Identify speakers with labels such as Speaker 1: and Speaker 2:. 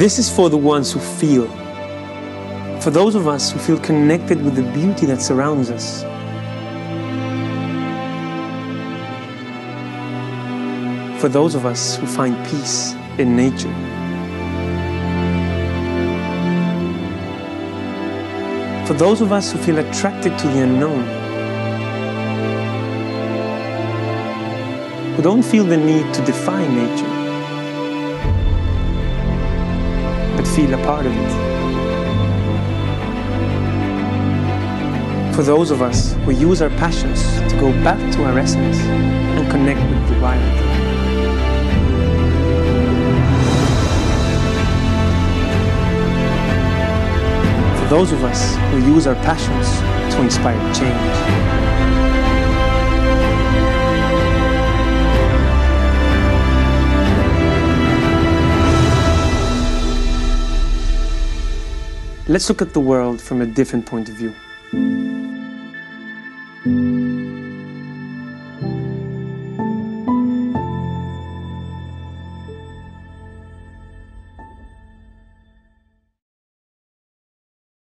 Speaker 1: This is for the ones who feel. For those of us who feel connected with the beauty that surrounds us. For those of us who find peace in nature. For those of us who feel attracted to the unknown. Who don't feel the need to defy nature, but feel a part of it. For those of us who use our passions to go back to our essence and connect with the wild. For those of us who use our passions to inspire change. Let's look at the world from a different point of view.